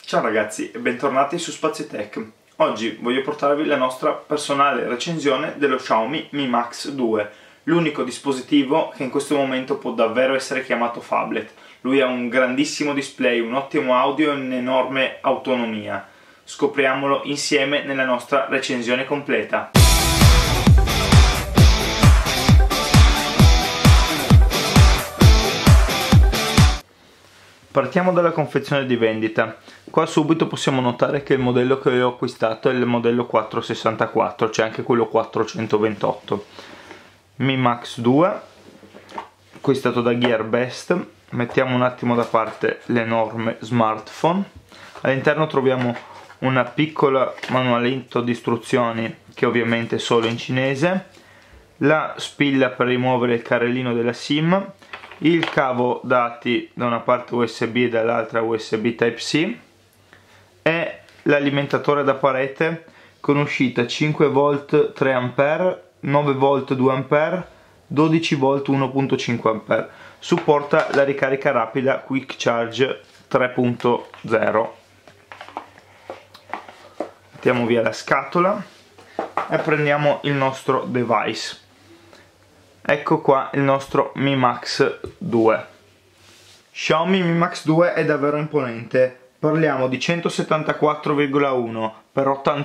Ciao ragazzi e bentornati su Spazio Tech. Oggi voglio portarvi la nostra personale recensione dello Xiaomi Mi Max 2, l'unico dispositivo che in questo momento può davvero essere chiamato phablet. Lui ha un grandissimo display, un ottimo audio e un'enorme autonomia. Scopriamolo insieme nella nostra recensione completa. Partiamo dalla confezione di vendita. Qua subito possiamo notare che il modello che ho acquistato è il modello 464, c'è anche quello 428. Mi Max 2, acquistato da Gearbest. Mettiamo un attimo da parte l'enorme smartphone. All'interno troviamo una piccola manualetto di istruzioni che ovviamente è solo in cinese, la spilla per rimuovere il carrellino della SIM, il cavo dati da una parte USB e dall'altra USB Type-C e l'alimentatore da parete con uscita 5V 3A, 9V 2A, 12V 1.5A. Supporta la ricarica rapida Quick Charge 3.0. Mettiamo via la scatola e prendiamo il nostro device. Ecco qua il nostro Mi Max 2. Xiaomi Mi Max 2 è davvero imponente. Parliamo di 174,1 x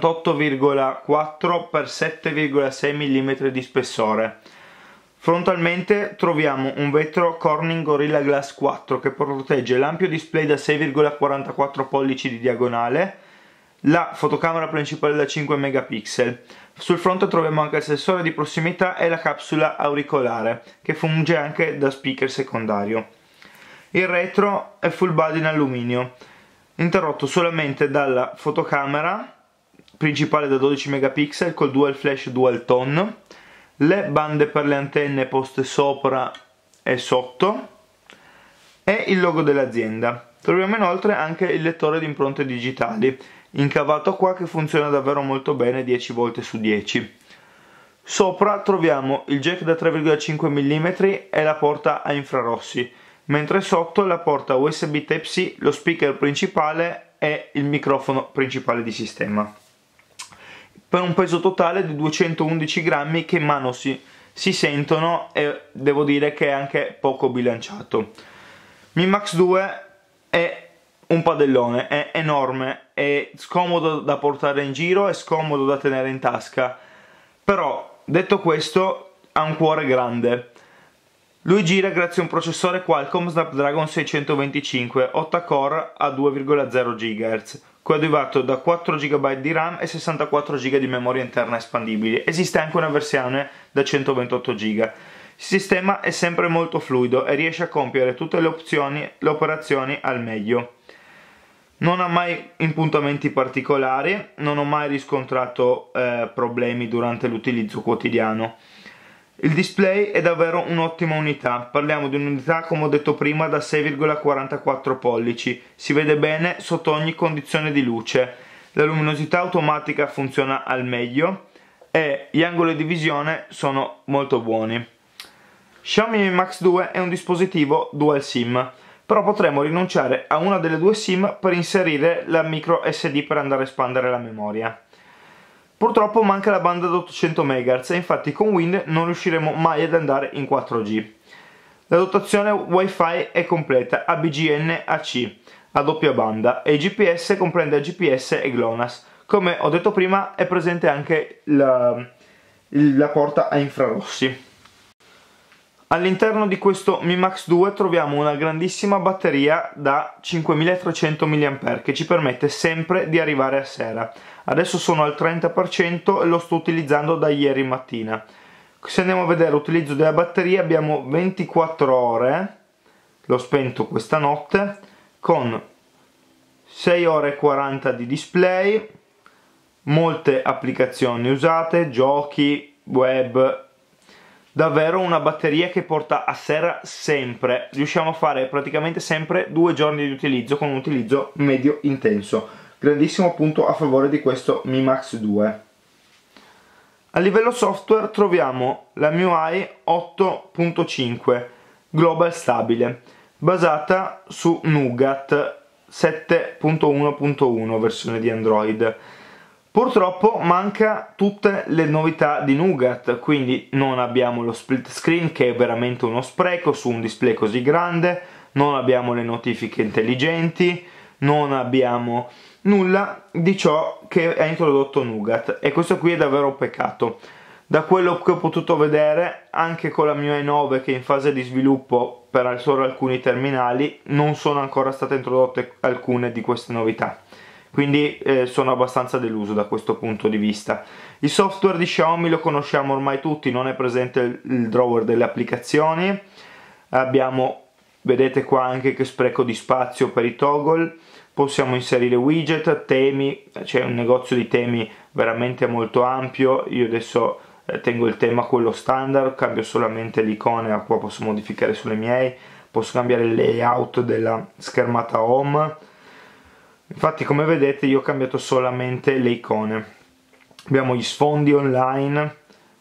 88,4 x 7,6 mm di spessore. Frontalmente troviamo un vetro Corning Gorilla Glass 4 che protegge l'ampio display da 6,44 pollici di diagonale, la fotocamera principale da 5 megapixel. Sul fronte troviamo anche il sensore di prossimità e la capsula auricolare che funge anche da speaker secondario. Il retro è full body in alluminio, interrotto solamente dalla fotocamera principale da 12 megapixel col dual flash dual tone, le bande per le antenne poste sopra e sotto e il logo dell'azienda. Troviamo inoltre anche il lettore di impronte digitali incavato qua che funziona davvero molto bene 10V su 10. Sopra troviamo il jack da 3,5 mm e la porta a infrarossi, mentre sotto la porta USB Type-C, lo speaker principale e il microfono principale di sistema. Per un peso totale di 211 grammi che in mano si sentono e devo dire che è anche poco bilanciato. Mi Max 2 è un padellone, è enorme, è scomodo da portare in giro, è scomodo da tenere in tasca, però detto questo ha un cuore grande. Lui gira grazie a un processore Qualcomm Snapdragon 625 8-core a 2,0 GHz, coadiuvato da 4 GB di RAM e 64 GB di memoria interna espandibile. Esiste anche una versione da 128 GB. Il sistema è sempre molto fluido e riesce a compiere tutte le operazioni al meglio. Non ha mai impuntamenti particolari, non ho mai riscontrato problemi durante l'utilizzo quotidiano. Il display è davvero un'ottima unità, parliamo di un'unità come ho detto prima da 6,44 pollici, si vede bene sotto ogni condizione di luce, la luminosità automatica funziona al meglio e gli angoli di visione sono molto buoni. Xiaomi Mi Max 2 è un dispositivo dual SIM, però potremo rinunciare a una delle due SIM per inserire la micro SD per andare a espandere la memoria. Purtroppo manca la banda da 800 MHz e infatti con Wind non riusciremo mai ad andare in 4G. La dotazione Wi-Fi è completa, ABGN AC a doppia banda e il GPS comprende GPS e GLONASS. Come ho detto prima è presente anche la porta a infrarossi. All'interno di questo Mi Max 2 troviamo una grandissima batteria da 5300 mAh che ci permette sempre di arrivare a sera. Adesso sono al 30% e lo sto utilizzando da ieri mattina. Se andiamo a vedere l'utilizzo della batteria abbiamo 24 ore, l'ho spento questa notte, con 6 ore e 40 di display, molte applicazioni usate, giochi, web. Davvero una batteria che porta a sera sempre, riusciamo a fare praticamente sempre 2 giorni di utilizzo con un utilizzo medio intenso. Grandissimo punto a favore di questo Mi Max 2. A livello software troviamo la MIUI 8.5 Global Stabile, basata su Nougat 7.1.1 versione di Android. Purtroppo manca tutte le novità di Nougat, quindi non abbiamo lo split screen, che è veramente uno spreco su un display così grande, non abbiamo le notifiche intelligenti, non abbiamo nulla di ciò che ha introdotto Nougat, e questo qui è davvero un peccato. Da quello che ho potuto vedere, anche con la MIUI 9 che è in fase di sviluppo per solo alcuni terminali, non sono ancora state introdotte alcune di queste novità. Quindi sono abbastanza deluso da questo punto di vista. Il software di Xiaomi lo conosciamo ormai tutti, non è presente il drawer delle applicazioni. Abbiamo, vedete qua anche che spreco di spazio per i toggle. Possiamo inserire widget, temi, c'è un negozio di temi veramente molto ampio. Io adesso tengo il tema quello standard, cambio solamente l'icona, qua posso modificare sulle miei, posso cambiare il layout della schermata home. Infatti, come vedete, io ho cambiato solamente le icone. Abbiamo gli sfondi online,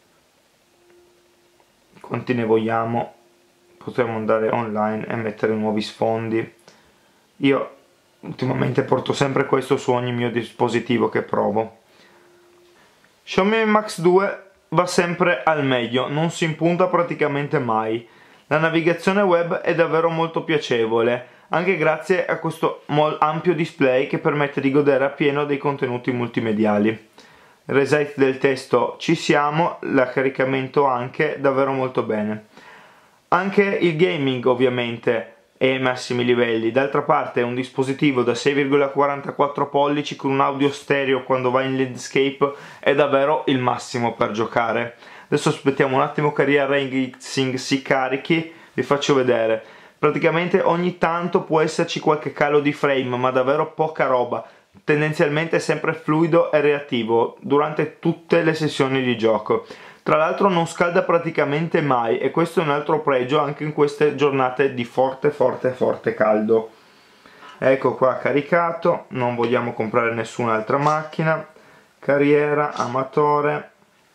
quanti ne vogliamo, potremmo andare online e mettere nuovi sfondi. Io ultimamente porto sempre questo su ogni mio dispositivo che provo. Xiaomi Mi Max 2 va sempre al meglio, non si impunta praticamente mai. La navigazione web è davvero molto piacevole, anche grazie a questo ampio display che permette di godere appieno dei contenuti multimediali. Reset del testo ci siamo, l'caricamento anche, davvero molto bene. Anche il gaming ovviamente è ai massimi livelli, d'altra parte è un dispositivo da 6,44 pollici con un audio stereo quando va in landscape, è davvero il massimo per giocare. Adesso aspettiamo un attimo che Real Racing si carichi, vi faccio vedere. Praticamente ogni tanto può esserci qualche calo di frame, ma davvero poca roba. Tendenzialmente è sempre fluido e reattivo durante tutte le sessioni di gioco. Tra l'altro non scalda praticamente mai, e questo è un altro pregio anche in queste giornate di forte caldo. Ecco qua caricato, non vogliamo comprare nessun'altra macchina. Carriera, amatore.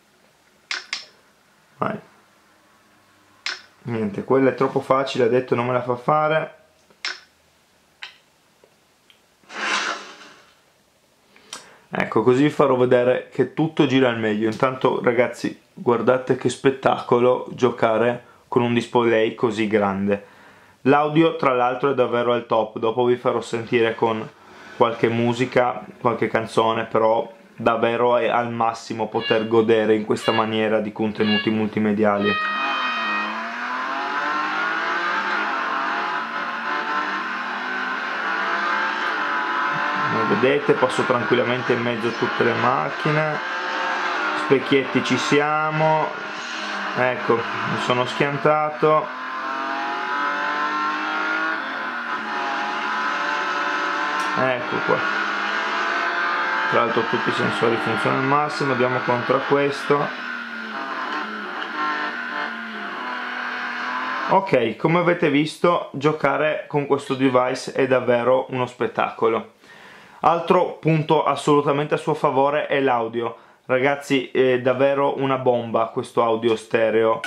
Vai. Niente, quella è troppo facile, ha detto non me la fa fare. Ecco, così vi farò vedere che tutto gira al meglio. Intanto ragazzi, guardate che spettacolo giocare con un display così grande. L'audio tra l'altro è davvero al top, dopo vi farò sentire con qualche musica, qualche canzone, però davvero è al massimo poter godere in questa maniera di contenuti multimediali. Vedete, passo tranquillamente in mezzo a tutte le macchine, specchietti ci siamo, ecco, mi sono schiantato, ecco qua, tra l'altro tutti i sensori funzionano al massimo, andiamo contro questo. Ok, come avete visto, giocare con questo device è davvero uno spettacolo. Altro punto assolutamente a suo favore è l'audio. Ragazzi, è davvero una bomba questo audio stereo.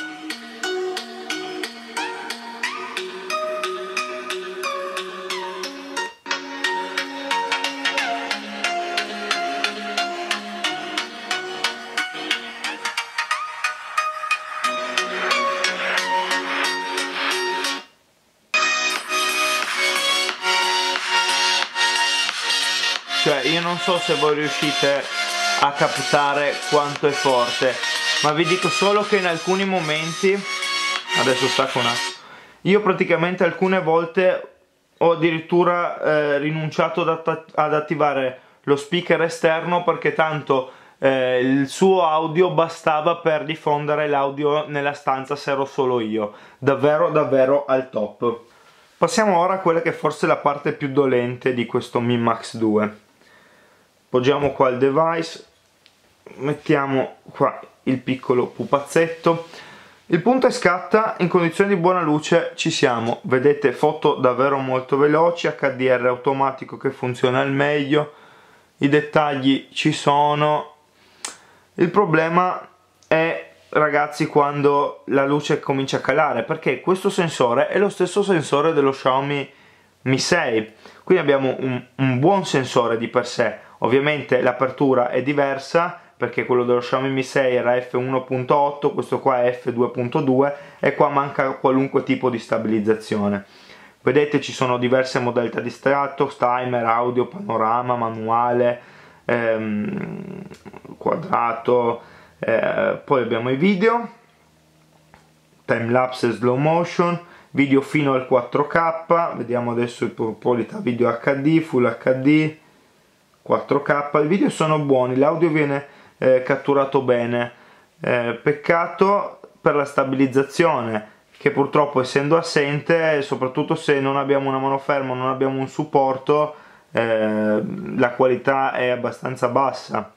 Cioè, io non so se voi riuscite a captare quanto è forte, ma vi dico solo che in alcuni momenti, adesso stacco un attimo, io praticamente alcune volte ho addirittura rinunciato ad attivare lo speaker esterno, perché tanto il suo audio bastava per diffondere l'audio nella stanza se ero solo io. Davvero al top. Passiamo ora a quella che è forse la parte più dolente di questo Mi Max 2. Poggiamo qua il device, mettiamo qua il piccolo pupazzetto, il punta e scatta, in condizioni di buona luce ci siamo, vedete foto davvero molto veloci, HDR automatico che funziona al meglio, i dettagli ci sono. Il problema è, ragazzi, quando la luce comincia a calare, perché questo sensore è lo stesso sensore dello Xiaomi Mi 6, quindi abbiamo un buon sensore di per sé. Ovviamente l'apertura è diversa, perché quello dello Xiaomi Mi 6 era f1.8, questo qua è f2.2 e qua manca qualunque tipo di stabilizzazione. Vedete, ci sono diverse modalità di estratto, timer, audio, panorama, manuale, quadrato, poi abbiamo i video, timelapse e slow motion, video fino al 4K, vediamo adesso in qualità video HD, Full HD, 4K, i video sono buoni, l'audio viene catturato bene, peccato per la stabilizzazione che purtroppo essendo assente, soprattutto se non abbiamo una mano ferma, non abbiamo un supporto, la qualità è abbastanza bassa.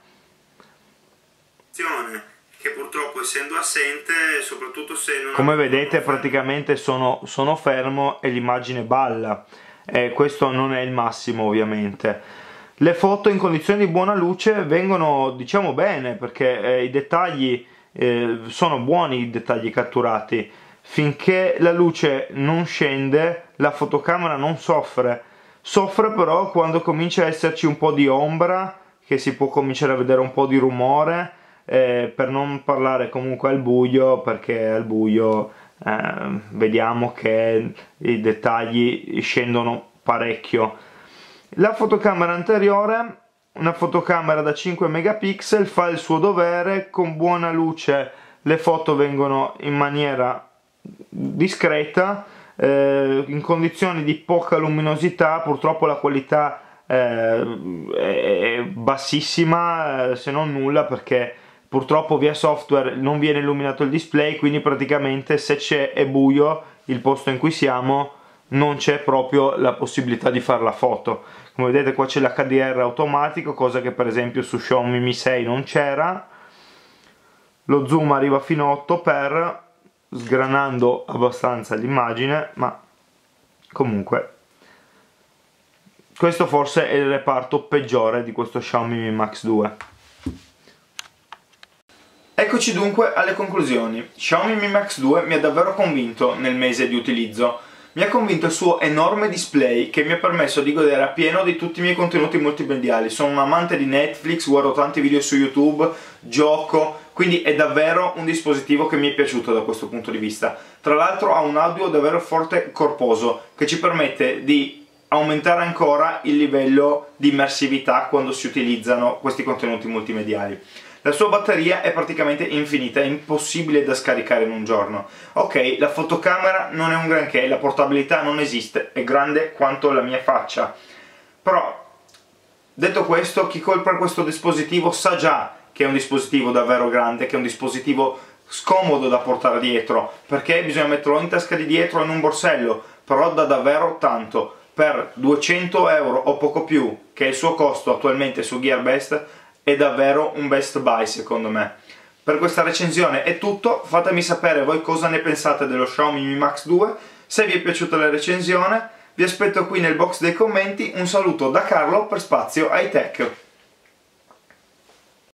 Che purtroppo essendo assente, soprattutto se non, come vedete, praticamente sono fermo e l'immagine balla, questo non è il massimo ovviamente. Le foto in condizioni di buona luce vengono, diciamo, bene, perché i dettagli sono buoni, i dettagli catturati. Finché la luce non scende, la fotocamera non soffre. Soffre però quando comincia a esserci un po' di ombra, che si può cominciare a vedere un po' di rumore, per non parlare comunque al buio, perché al buio vediamo che i dettagli scendono parecchio. La fotocamera anteriore, una fotocamera da 5 megapixel, fa il suo dovere, con buona luce le foto vengono in maniera discreta, in condizioni di poca luminosità purtroppo la qualità è bassissima, se non nulla, perché purtroppo via software non viene illuminato il display, quindi praticamente se è buio il posto in cui siamo non c'è proprio la possibilità di fare la foto. Come vedete qua c'è l'HDR automatico, cosa che per esempio su Xiaomi Mi 6 non c'era. Lo zoom arriva fino a 8x, sgranando abbastanza l'immagine, ma comunque questo forse è il reparto peggiore di questo Xiaomi Mi Max 2. Eccoci dunque alle conclusioni. Xiaomi Mi Max 2 mi ha davvero convinto nel mese di utilizzo. Mi ha convinto il suo enorme display che mi ha permesso di godere appieno di tutti i miei contenuti multimediali. Sono un amante di Netflix, guardo tanti video su YouTube, gioco, quindi è davvero un dispositivo che mi è piaciuto da questo punto di vista. Tra l'altro ha un audio davvero forte e corposo che ci permette di aumentare ancora il livello di immersività quando si utilizzano questi contenuti multimediali. La sua batteria è praticamente infinita, è impossibile da scaricare in un giorno. Ok, la fotocamera non è un granché, la portabilità non esiste, è grande quanto la mia faccia. Però, detto questo, chi compra questo dispositivo sa già che è un dispositivo davvero grande, che è un dispositivo scomodo da portare dietro, perché bisogna metterlo in tasca di dietro o in un borsello, però da davvero tanto. Per 200 euro o poco più, che è il suo costo attualmente su Gearbest, è davvero un best buy secondo me. Per questa recensione è tutto, fatemi sapere voi cosa ne pensate dello Xiaomi Mi Max 2, se vi è piaciuta la recensione, vi aspetto qui nel box dei commenti, un saluto da Carlo per Spazio High Tech.